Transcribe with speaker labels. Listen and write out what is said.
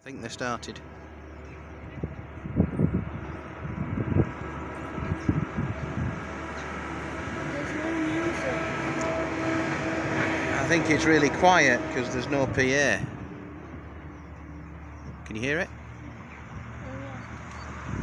Speaker 1: I think they started.
Speaker 2: There's no music.
Speaker 1: I think it's really quiet because there's no PA. Can you hear it?